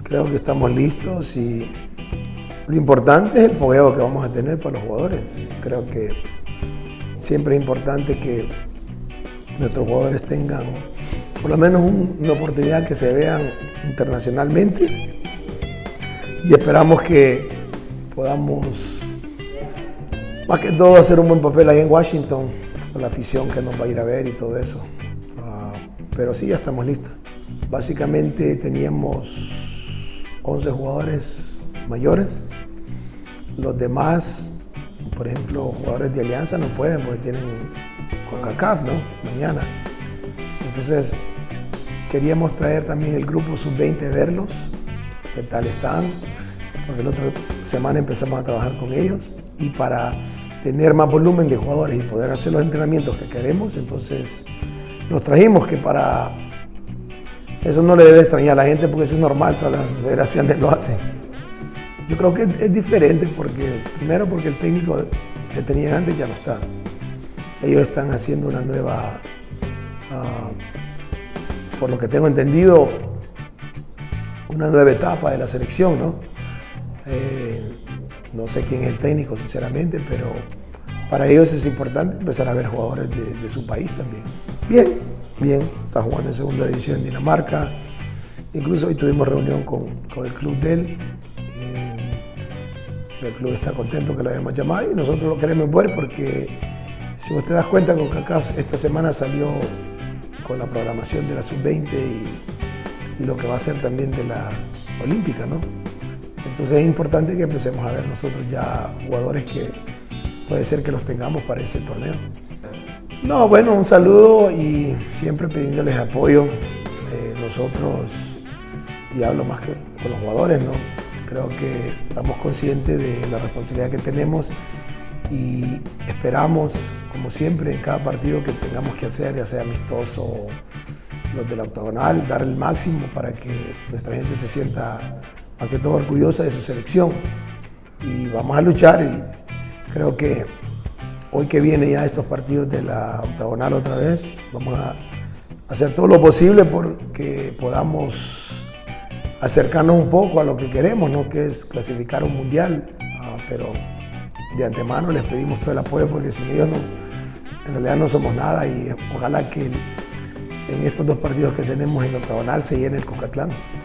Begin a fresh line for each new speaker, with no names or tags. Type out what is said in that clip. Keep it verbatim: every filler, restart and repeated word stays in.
creo que estamos listos y lo importante es el fogueo que vamos a tener para los jugadores. Creo que siempre es importante que nuestros jugadores tengan por lo menos un, una oportunidad que se vean internacionalmente y esperamos que podamos, más que todo, hacer un buen papel ahí en Washington con la afición que nos va a ir a ver y todo eso. Uh, pero sí, ya estamos listos. Básicamente teníamos once jugadores mayores. Los demás, por ejemplo, jugadores de Alianza no pueden porque tienen CONCACAF, ¿no? Mañana. Entonces, queríamos traer también el grupo sub veinte, verlos, qué tal están, porque la otra semana empezamos a trabajar con ellos y para tener más volumen de jugadores y poder hacer los entrenamientos que queremos, entonces los trajimos, que para eso no le debe extrañar a la gente porque eso es normal, todas las federaciones lo hacen. Yo creo que es diferente porque, primero porque el técnico que tenían antes ya no está. Ellos están haciendo una nueva, uh, por lo que tengo entendido, una nueva etapa de la selección, ¿no? Eh, no sé quién es el técnico, sinceramente, pero para ellos es importante empezar a ver jugadores de, de su país también. Bien, bien, está jugando en segunda división en Dinamarca. Incluso hoy tuvimos reunión con, con el club de él. Eh, el club está contento que lo hayamos llamado y nosotros lo queremos ver porque, si vos te das cuenta, CONCACAF esta semana salió con la programación de la sub veinte y, y lo que va a ser también de la olímpica, ¿no? Entonces es importante que empecemos a ver nosotros ya jugadores que puede ser que los tengamos para ese torneo. No, bueno, un saludo y siempre pidiéndoles apoyo. Eh, nosotros, y hablo más que con los jugadores, ¿no? Creo que estamos conscientes de la responsabilidad que tenemos y esperamos, como siempre, en cada partido que tengamos que hacer, ya sea amistoso o los del octagonal, dar el máximo para que nuestra gente se sienta más que todo orgullosa de su selección. Y vamos a luchar y creo que hoy que viene ya estos partidos de la octagonal otra vez, vamos a hacer todo lo posible porque podamos acercarnos un poco a lo que queremos, ¿no? Que es clasificar a un mundial, uh, pero de antemano les pedimos todo el apoyo porque sin ellos no, en realidad no somos nada y ojalá que en estos dos partidos que tenemos en el octagonal se llene el Cuscatlán.